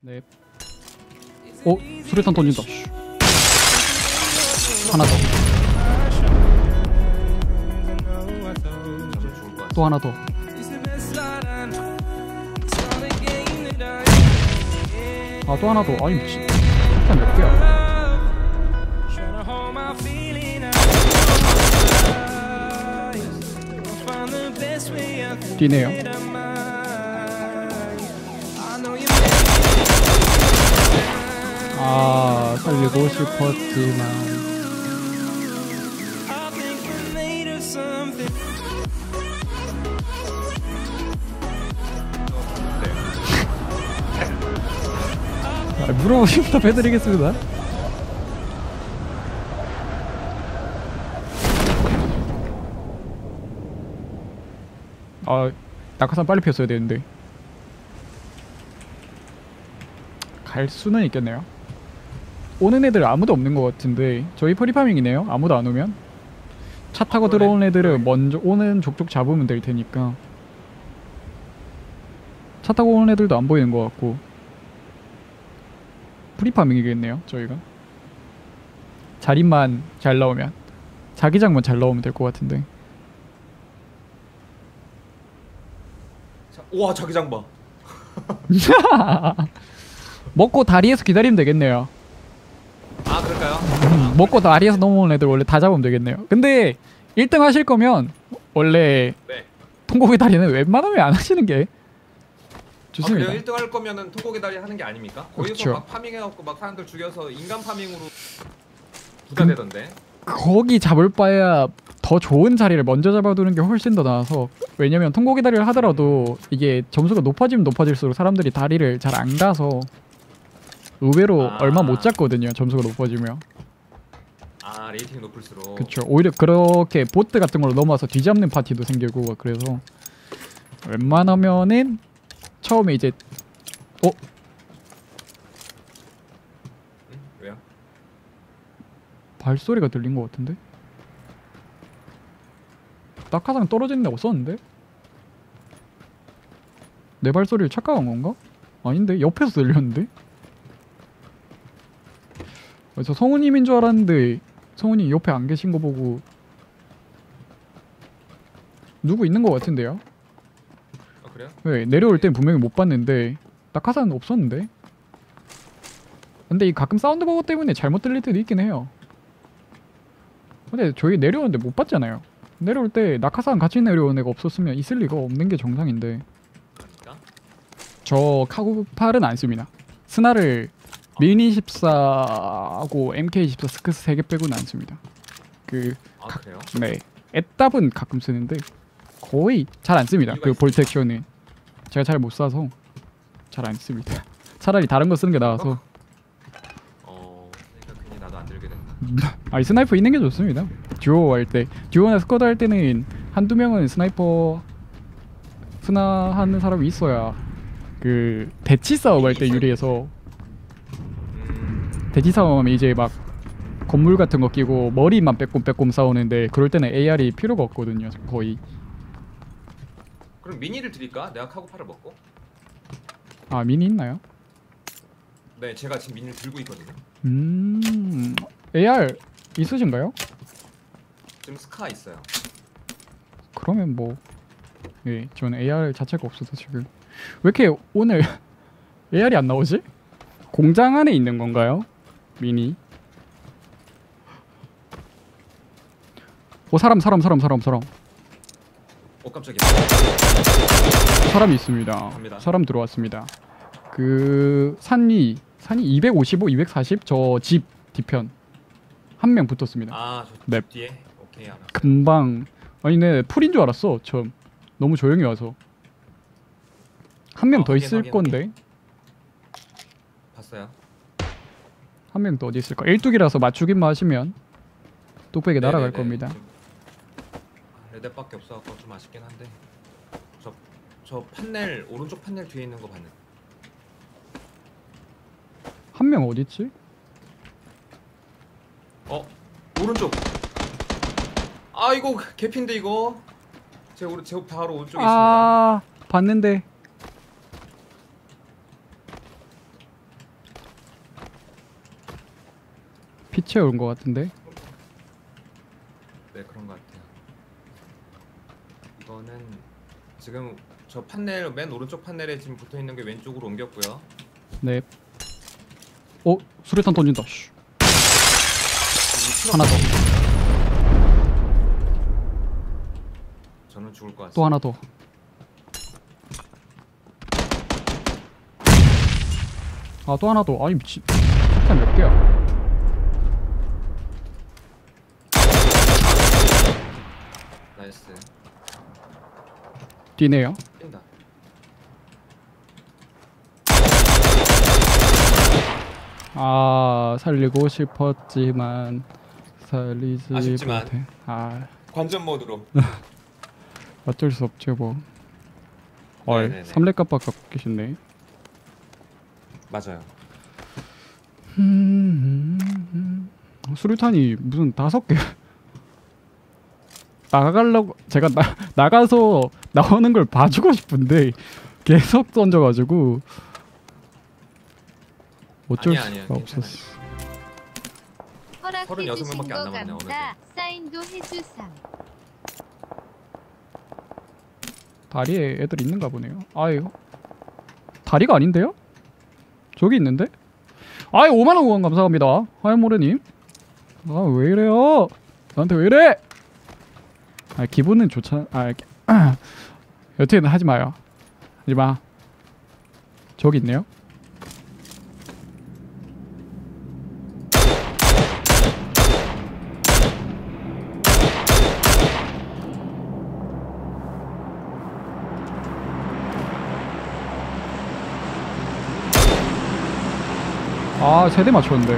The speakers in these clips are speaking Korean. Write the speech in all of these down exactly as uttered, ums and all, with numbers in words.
네. 어? 수류탄 던진다. 슈. 하나 더. 또 하나 더. 아, 또 하나 더. 아니, 미친. 수류탄 몇 개야? 뛰네요. 아, 살리고 싶었지만 아, 물어보시면 답해드리겠습니다. 아, 낙하산 빨리 폈어야 되는데 갈 수는 있겠네요. 오는 애들 아무도 없는 것 같은데 저희 프리파밍이네요. 아무도 안 오면 차 타고 아, 들어온 애들은 먼저 오는 족족 잡으면 될 테니까. 차 타고 오는 애들도 안 보이는 것 같고 프리파밍이겠네요. 저희가 자리만 잘 나오면, 자기장만 잘 나오면 될 것 같은데. 자, 우와, 자기장 봐. 먹고 다리에서 기다리면 되겠네요. 아, 그럴까요? 음, 먹고 다리에서 넘어오는 애들 원래 다 잡으면 되겠네요. 근데 일 등 하실 거면 원래 네. 통곡의 다리는 웬만하면 안 하시는 게 좋습니다. 아, 그래요? 일 등 할 거면은 통곡의 다리 하는 게 아닙니까? 거기서 그쵸. 막 파밍해갖고 막 사람들 죽여서 인간 파밍으로 부자 되던데. 거기 잡을 바에야 더 좋은 자리를 먼저 잡아두는 게 훨씬 더 나아서. 왜냐면 통곡의 다리를 하더라도 이게 점수가 높아지면 높아질수록 사람들이 다리를 잘 안 가서 의외로 아. 얼마 못 잡거든요. 점수가 높아지면. 아, 레이팅이 높을수록. 그쵸. 오히려 그렇게 보트 같은 걸로 넘어와서 뒤잡는 파티도 생기고. 그래서 웬만하면은 처음에 이제 어? 응? 왜요? 발소리가 들린 것 같은데? 낙하산 떨어지는 데 없었는데? 내 발소리를 착각한 건가? 아닌데? 옆에서 들렸는데? 그래서 성우님인 줄 알았는데 성우님 옆에 안 계신 거 보고 누구 있는 것 같은데요? 아, 그래요? 네, 내려올 땐 분명히 못 봤는데 낙하산은 없었는데? 근데 이 가끔 사운드 버거 때문에 잘못 들릴 때도 있긴 해요. 근데 저희 내려오는데 못 봤잖아요. 내려올 때 낙하산 같이 내려오는 애가 없었으면 있을 리가 없는 게 정상인데. 그러니까? 저 카구팔은 안 씁니다. 스나를 미니 십사하고 엠케이 십사 스크스 세 개 빼고는 안 씁니다. 그 아, 가, 그래요? 네, 애답은 가끔 쓰는데 거의 잘 안 씁니다. 그 볼트 액션은 제가 잘 못 쏴서 잘 안 씁니다. 차라리 다른 거 쓰는 게 나아서. 어, 그러니까 괜히 나도 안 들게 된다. 아니, 스나이퍼 있는 게 좋습니다. 듀오 할 때, 듀오나 스쿼드 할 때는 한두 명은 스나이퍼 스나 하는 사람이 있어야 그 대치 싸움 할 때 유리해서. 음, 대치 싸움하면 이제 막 건물 같은 거 끼고 머리만 빼꼼빼꼼 싸우는데 그럴 때는 에이알이 필요가 없거든요. 거의. 그럼 미니를 드릴까? 내가 카고팔을 먹고. 아, 미니 있나요? 네, 제가 지금 미니를 들고 있거든요. 음, 에이알 있으신가요? 지금 스카 있어요. 그러면 뭐, 예, 저는 에이알 자체가 없어서 지금. 왜 이렇게 오늘 에이알이 안 나오지? 공장 안에 있는 건가요? 미니. 오, 사람 사람 사람 사람 사람 어, 깜짝이야. 사람이 있습니다. 갑니다. 사람 들어왔습니다. 그 산이 산이 이백오십오, 이백사십 저 집 뒤편 한 명 붙었습니다. 아, 저 네. 뒤에? 오케이, 알았어. 금방. 아니, 네, 풀인 줄 알았어. 처음 너무 조용히 와서. 한 명 더 어, 있을 확인, 건데. 봤어요? 한 명 더 어디 있을까? 일뚝이라서 맞추기만 하시면 뚝배기 날아갈 네네네. 겁니다. 지금 레드밖에 없어갖고 좀 아쉽긴 한데. 저, 저 판넬, 오른쪽 판넬 뒤에 있는 거 봤네. 한 명 어디 있지? 어, 오른쪽. 아, 이거 개핀데 이거. 제 오른 제 바로 오른쪽에 있습니다. 아, 봤는데 피 채운 것 같은데. 네 그런 것 같아요. 이거는 지금 저 판넬 맨 오른쪽 판넬에 지금 붙어 있는 게 왼쪽으로 옮겼고요. 네. 어 수류탄 던진다. 씨. 하나 더. 저는 죽을 것 같습니다. 또 하나 더. 아 또 하나 더. 아니 미친. 수류탄 몇 개야? 나이스. 뛰네요. 뛴다. 아 살리고 싶었지만 살리지 아쉽지만. 못해. 아 관전 모드로. 어쩔 수 없죠 뭐. 어이 네네네. 삼렙 깜빡 갖고 계셨네. 맞아요. 음, 수류탄이 무슨 다섯 개. 나가려고 제가 나, 나가서 나오는 걸 봐주고 싶은데 계속 던져가지고 어쩔 아니야, 아니야, 수가 괜찮아요. 없었어. 서른여섯 허락해주신 명밖에 안 거 남았네, 감사. 사인도 해주삼. 다리에 애들 있는가 보네요. 아유 다리가 아닌데요? 저기 있는데? 아이 오만 원 후원 감사합니다. 하얀모래님. 아 왜 이래요? 나한테 왜 이래? 아 기분은 좋잖아. 아 여튼 하지 마요. 하지 마. 저기 있네요. 아 세대 맞췄는데.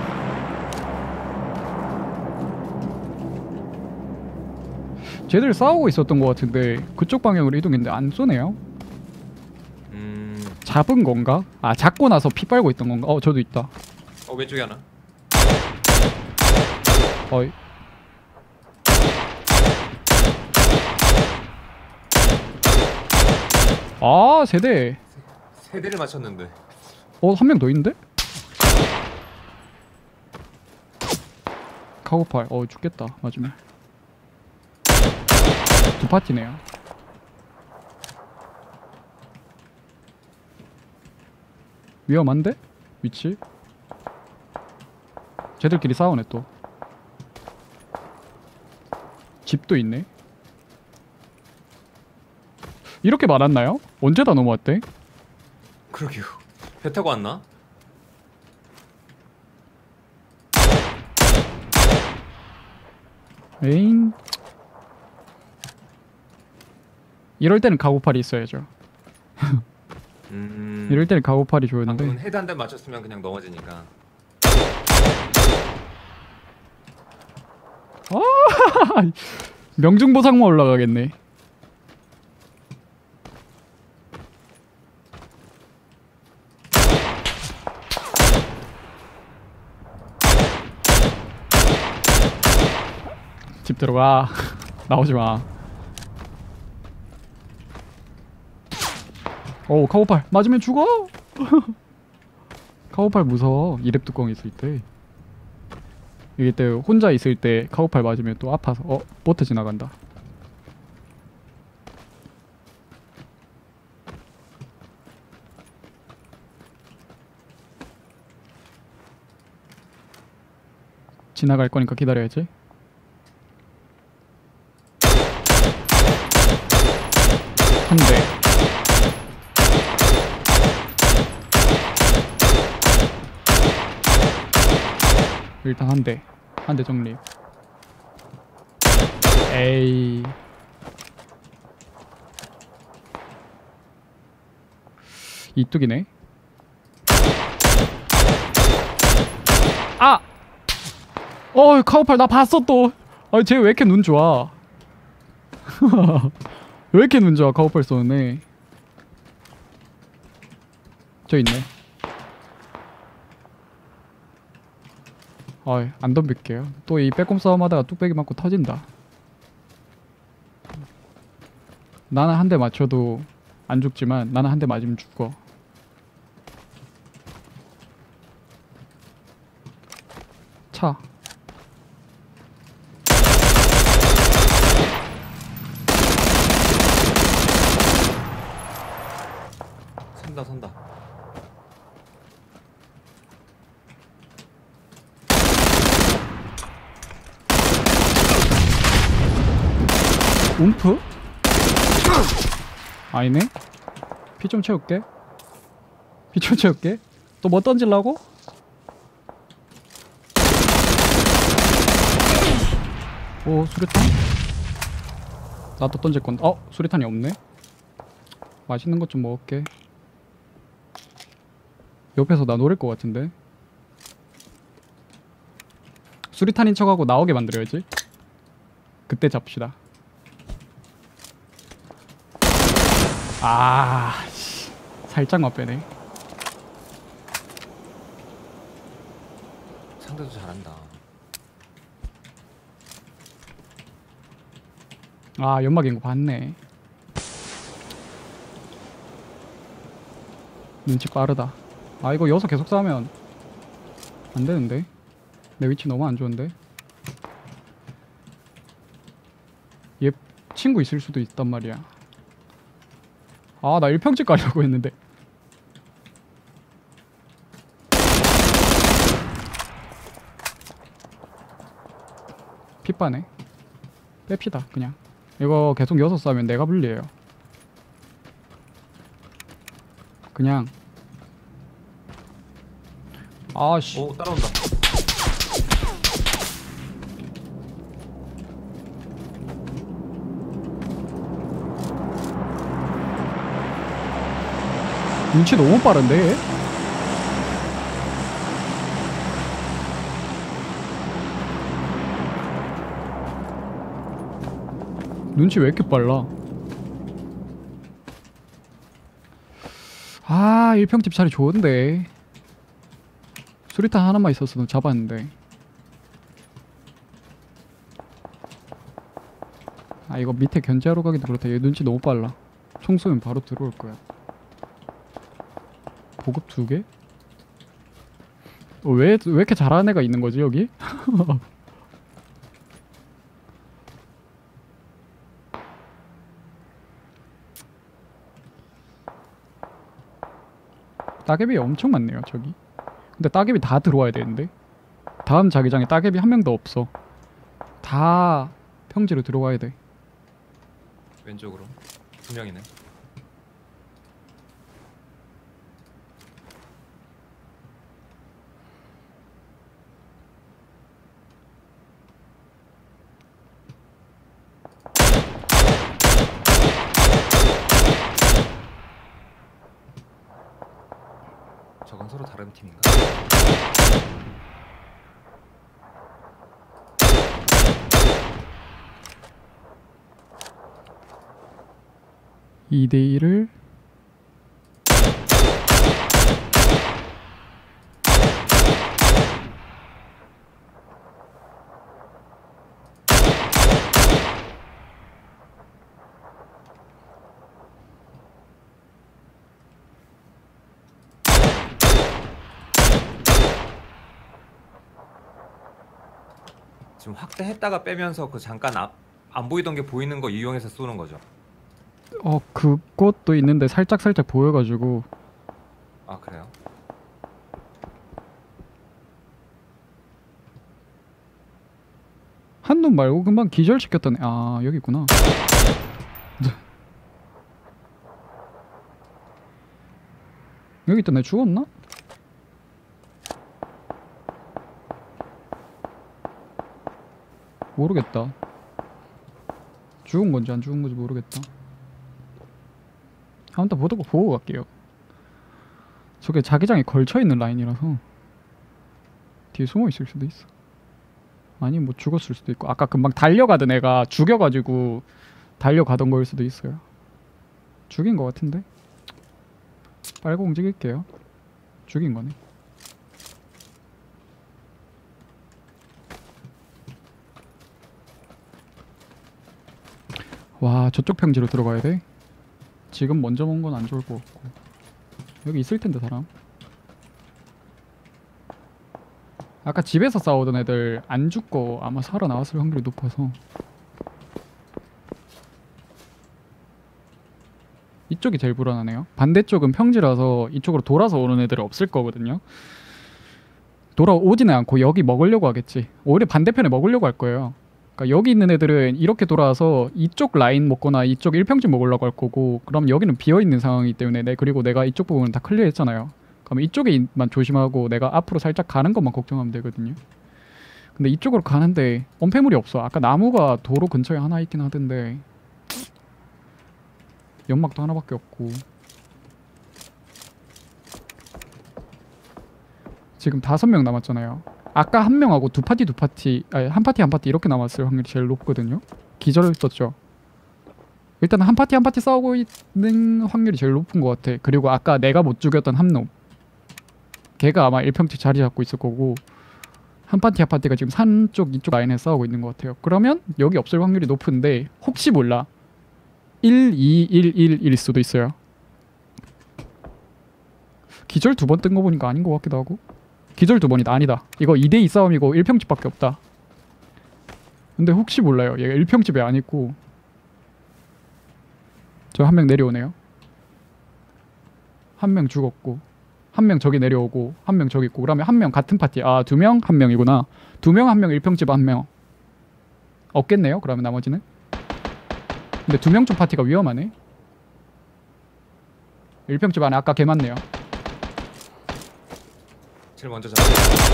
쟤들 싸우고 있었던 것 같은데 그쪽 방향으로 이동했는데 안 쏘네요. 음. 잡은 건가? 아 잡고 나서 피 빨고 있던 건가? 어 저도 있다. 어 왼쪽에 하나. 어이. 아 세대. 세 대를 맞췄는데. 어 한 명 더 있는데? 카고팔. 어 죽겠다 맞으면. 두 파티네요. 위험한데? 위치? 쟤들끼리 싸우네 또. 집도 있네. 이렇게 많았나요? 언제 다 넘어왔대? 그러게요. 배 타고 왔나? 에잉. 이럴 때는 가고팔이 있어야죠. 음. 이럴 때는 가고팔이 좋은데. 방금은 헤드 한 대 맞췄으면 그냥 넘어지니까. 명중보상만 올라가겠네. 집 들어가. 나오지 마. 오 카고팔 맞으면 죽어. 카고팔 무서워. 이랩 뚜껑 있을 때. 이게 또 혼자 있을 때 카고팔 맞으면 또 아파서. 어 보트 지나간다. 지나갈 거니까 기다려야지. 한 대. 일단 한 대. 한 대 정리. 에이. 이뚝이네. 아! 어, 카우팔 나 봤어 또. 아, 쟤 왜 이렇게 눈 좋아? 왜 이렇게 눈 좋아? 카우팔 쏘네. 저 있네. 어이, 안 덤빌게요. 또 이 빼꼼 싸움하다가 뚝배기 맞고 터진다. 나는 한 대 맞춰도 안 죽지만 나는 한 대 맞으면 죽어. 차. 선다 선다. 움프? 아니네. 피 좀 채울게. 피 좀 채울게. 또 뭐 던질라고? 오, 수류탄? 나도 던질 건데. 어, 수류탄이 없네. 맛있는 것 좀 먹을게. 옆에서 나 노릴 것 같은데. 수류탄인 척하고 나오게 만들어야지. 그때 잡시다. 아, 씨. 살짝만 빼네. 상대도 잘한다. 아, 연막인 거 봤네. 눈치 빠르다. 아, 이거 여기서 계속 싸우면 안 되는데. 내 위치 너무 안 좋은데. 얘 친구 있을 수도 있단 말이야. 아, 나 일평집 가려고 했는데. 핏바네. 뺍시다 그냥. 이거 계속 여섯 싸면 내가 불리해요. 그냥. 아씨. 오 따라온다. 눈치 너무 빠른데? 눈치 왜 이렇게 빨라? 아, 일평집 자리 좋은데. 수리탄 하나만 있었어도 잡았는데. 아, 이거 밑에 견제하러 가기도 그렇다. 얘 눈치 너무 빨라. 총 쏘면 바로 들어올 거야. 보급 두 개? 어, 왜, 왜 이렇게 잘하는 애가 있는 거지, 여기? 따개비 엄청 많네요, 저기. 근데 따개비 다 들어와야 되는데? 다음 자기장에 따개비 한 명도 없어. 다 평지로 들어와야 돼. 왼쪽으로 두 명이네. 저건 서로 다른 팀인가? 이 대 일을 지금 확대했다가 빼면서 그 잠깐 앞, 안 보이던 게 보이는 거 이용해서 쏘는 거죠. 어, 그것도 있는데 살짝살짝 보여가지고. 아 그래요? 한눈 말고 금방 기절시켰던 애. 아, 여기 있구나. 여기 있던 애 죽었나? 모르겠다. 죽은 건지 안 죽은 건지 모르겠다. 아무튼 보고, 보고 갈게요. 저게 자기장에 걸쳐있는 라인이라서 뒤에 숨어있을 수도 있어. 아니 뭐 죽었을 수도 있고, 아까 금방 달려가던 애가 죽여가지고 달려가던 거일 수도 있어요. 죽인 거 같은데? 빨고 움직일게요. 죽인 거네. 와, 저쪽 평지로 들어가야 돼? 지금 먼저 본 건 안 좋을 것 같고. 여기 있을 텐데 사람. 아까 집에서 싸우던 애들 안 죽고 아마 살아나왔을 확률이 높아서 이쪽이 제일 불안하네요. 반대쪽은 평지라서 이쪽으로 돌아서 오는 애들은 없을 거거든요. 돌아오지는 않고 여기 먹으려고 하겠지. 오히려 반대편에 먹으려고 할 거예요. 그러니까 여기 있는 애들은 이렇게 돌아와서 이쪽 라인 먹거나 이쪽 일평집 먹으려고 할 거고, 그럼 여기는 비어있는 상황이기 때문에 내 그리고 내가 이쪽 부분은 다 클리어했잖아요. 그럼 이쪽에만 조심하고 내가 앞으로 살짝 가는 것만 걱정하면 되거든요. 근데 이쪽으로 가는데 엄폐물이 없어. 아까 나무가 도로 근처에 하나 있긴 하던데 연막도 하나밖에 없고. 지금 다섯 명 남았잖아요. 아까 한 명하고 두 파티 두 파티 아니 한 파티 한 파티 이렇게 남았을 확률이 제일 높거든요. 기절을 떴죠. 일단 한 파티 한 파티 싸우고 있는 확률이 제일 높은 것 같아. 그리고 아까 내가 못 죽였던 한 놈, 걔가 아마 일평집 자리 잡고 있을 거고, 한 파티 한 파티가 지금 산 쪽 이쪽 라인에 싸우고 있는 것 같아요. 그러면 여기 없을 확률이 높은데 혹시 몰라 일, 이, 일, 일 일 수도 있어요. 기절 두 번 뜬 거 보니까 아닌 것 같기도 하고. 기절 두 번이다. 아니다. 이거 이 대 이 싸움이고 일평집밖에 없다. 근데 혹시 몰라요. 얘가 일평집에 안 있고. 저 한 명 내려오네요. 한 명 죽었고, 한 명 저기 내려오고, 한 명 저기 있고. 그러면 한 명 같은 파티. 아, 두 명 한 명이구나. 두 명 한 명 일평집 한 명. 없겠네요. 그러면 나머지는. 근데 두 명 쪽 파티가 위험하네. 일평집 안에 아까 걔 맞네요. 제일 먼저 잡아.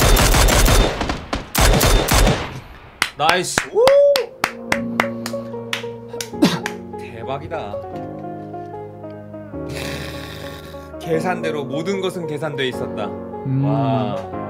나이스. 우! 대박이다. 계산대로 모든 것은 계산돼 있었다. 음. 와.